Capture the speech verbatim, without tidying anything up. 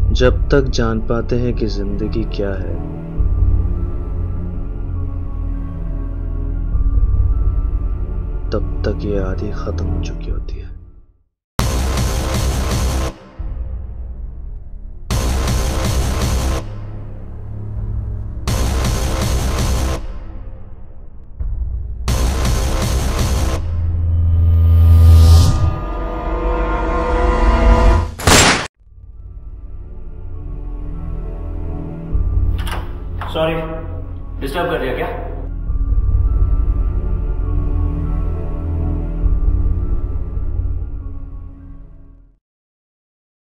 जब तक जान पाते हैं कि जिंदगी क्या है, तब तक ये आदि खत्म हो चुकी होती है। सॉरी, डिस्टर्ब कर दिया क्या?